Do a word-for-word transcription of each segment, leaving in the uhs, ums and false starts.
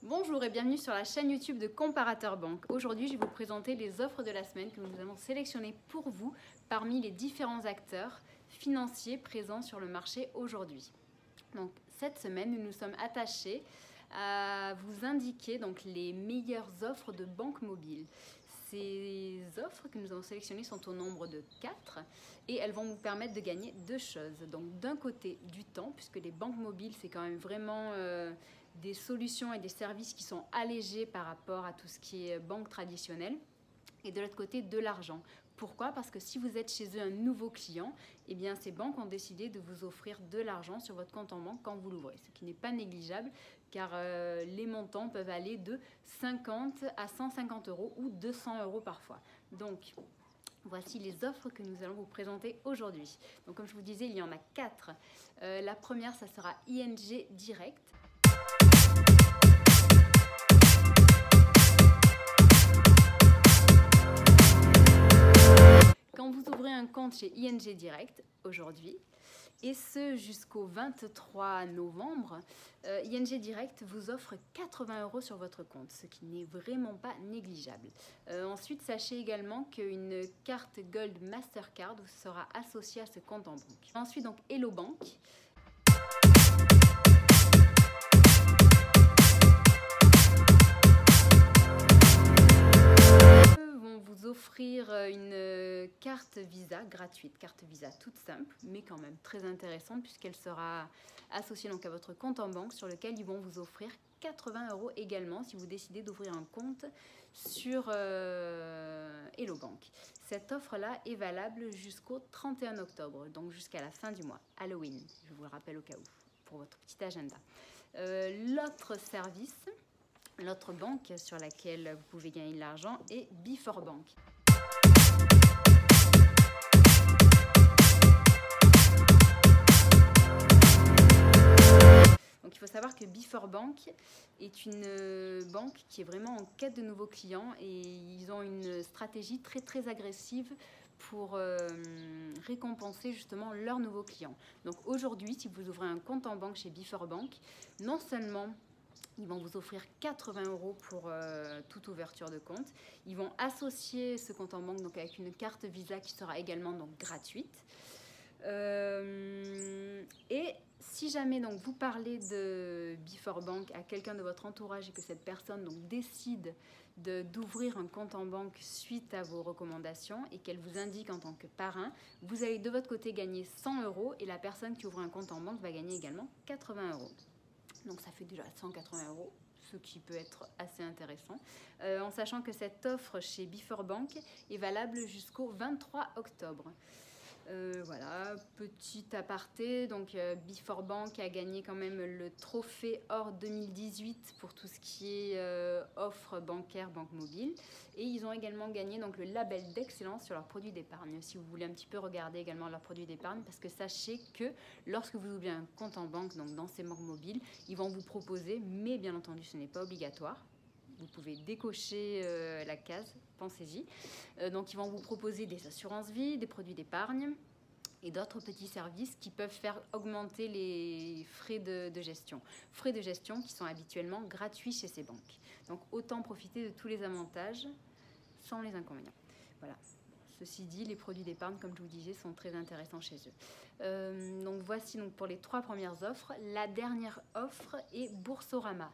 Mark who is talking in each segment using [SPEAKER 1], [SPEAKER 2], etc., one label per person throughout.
[SPEAKER 1] Bonjour et bienvenue sur la chaîne YouTube de Comparateur Banque. Aujourd'hui, je vais vous présenter les offres de la semaine que nous avons sélectionnées pour vous parmi les différents acteurs financiers présents sur le marché aujourd'hui. Donc, cette semaine, nous nous sommes attachés à vous indiquer donc, les meilleures offres de banque mobile. Ces offres que nous avons sélectionnées sont au nombre de quatre et elles vont vous permettre de gagner deux choses. Donc d'un côté du temps, puisque les banques mobiles c'est quand même vraiment euh, des solutions et des services qui sont allégés par rapport à tout ce qui est banque traditionnelle. Et de l'autre côté de l'argent. Pourquoi? Parce que si vous êtes chez eux un nouveau client, eh bien ces banques ont décidé de vous offrir de l'argent sur votre compte en banque quand vous l'ouvrez, ce qui n'est pas négligeable car euh, les montants peuvent aller de cinquante à cent cinquante euros ou deux cents euros parfois. Donc voici les offres que nous allons vous présenter aujourd'hui. Donc comme je vous disais, il y en a quatre. Euh, la première, ça sera I N G Direct. Quand vous ouvrez un compte chez I N G Direct aujourd'hui, et ce jusqu'au vingt-trois novembre, euh, I N G Direct vous offre quatre-vingts euros sur votre compte, ce qui n'est vraiment pas négligeable. Euh, ensuite, sachez également qu'une carte Gold Mastercard vous sera associée à ce compte en banque. Ensuite, donc Hello Bank. Offrir une carte Visa gratuite, carte Visa toute simple, mais quand même très intéressante puisqu'elle sera associée donc à votre compte en banque sur lequel ils vont vous offrir quatre-vingts euros également si vous décidez d'ouvrir un compte sur euh, Hello Bank. Cette offre-là est valable jusqu'au trente et un octobre, donc jusqu'à la fin du mois, Halloween, je vous le rappelle au cas où, pour votre petit agenda. Euh, L'autre service, l'autre banque sur laquelle vous pouvez gagner de l'argent est Before Bank. Donc il faut savoir que Before Bank est une banque qui est vraiment en quête de nouveaux clients et ils ont une stratégie très très agressive pour euh, récompenser justement leurs nouveaux clients. Donc aujourd'hui, si vous ouvrez un compte en banque chez Before Bank, non seulement ils vont vous offrir quatre-vingts euros pour euh, toute ouverture de compte. Ils vont associer ce compte en banque donc, avec une carte Visa qui sera également donc, gratuite. Euh, et si jamais donc, vous parlez de Before Bank à quelqu'un de votre entourage et que cette personne donc, décide d'ouvrir un compte en banque suite à vos recommandations et qu'elle vous indique en tant que parrain, vous allez de votre côté gagner cent euros et la personne qui ouvre un compte en banque va gagner également quatre-vingts euros. Donc ça fait déjà cent quatre-vingts euros, ce qui peut être assez intéressant. Euh, en sachant que cette offre chez Before Bank est valable jusqu'au vingt-trois octobre. Euh, voilà, petit aparté, donc euh, Before Bank a gagné quand même le trophée Or deux mille dix-huit pour tout ce qui est euh, offre bancaire, banque mobile. Et ils ont également gagné donc, le label d'excellence sur leurs produits d'épargne. Si vous voulez un petit peu regarder également leurs produits d'épargne, parce que sachez que lorsque vous ouvrez un compte en banque, donc dans ces banques mobiles, ils vont vous proposer, mais bien entendu ce n'est pas obligatoire, vous pouvez décocher euh, la case, pensez-y. Euh, donc ils vont vous proposer des assurances vie, des produits d'épargne et d'autres petits services qui peuvent faire augmenter les frais de, de gestion. Frais de gestion qui sont habituellement gratuits chez ces banques. Donc autant profiter de tous les avantages sans les inconvénients. Voilà. Ceci dit, les produits d'épargne, comme je vous disais, sont très intéressants chez eux. Euh, donc voici donc pour les trois premières offres. La dernière offre est Boursorama.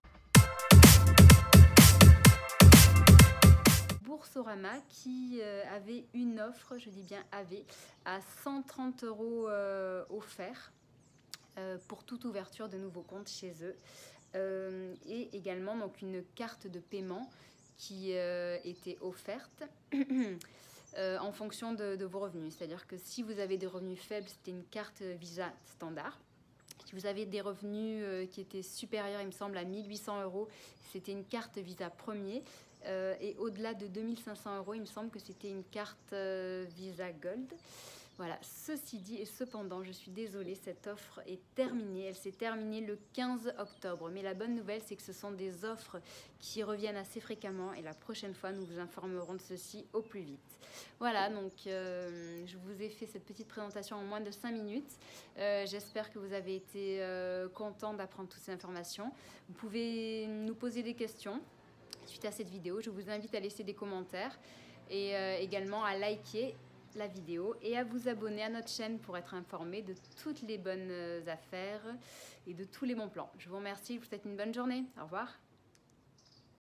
[SPEAKER 1] Boursorama qui euh, avait une offre, je dis bien avait, à cent trente euros euh, offerts euh, pour toute ouverture de nouveaux comptes chez eux. Euh, et également donc, une carte de paiement qui euh, était offerte euh, en fonction de, de vos revenus. C'est-à-dire que si vous avez des revenus faibles, c'était une carte Visa standard. Si vous avez des revenus euh, qui étaient supérieurs, il me semble, à mille huit cents euros, c'était une carte Visa premier. Euh, et au-delà de deux mille cinq cents euros, il me semble que c'était une carte euh, Visa Gold. Voilà, ceci dit, et cependant, je suis désolée, cette offre est terminée. Elle s'est terminée le quinze octobre. Mais la bonne nouvelle, c'est que ce sont des offres qui reviennent assez fréquemment. Et la prochaine fois, nous vous informerons de ceci au plus vite. Voilà, donc euh, je vous ai fait cette petite présentation en moins de cinq minutes. Euh, J'espère que vous avez été euh, content d'apprendre toutes ces informations. Vous pouvez nous poser des questions suite à cette vidéo. Je vous invite à laisser des commentaires et euh, également à liker la vidéo et à vous abonner à notre chaîne pour être informé de toutes les bonnes affaires et de tous les bons plans. Je vous remercie, je vous souhaite une bonne journée. Au revoir.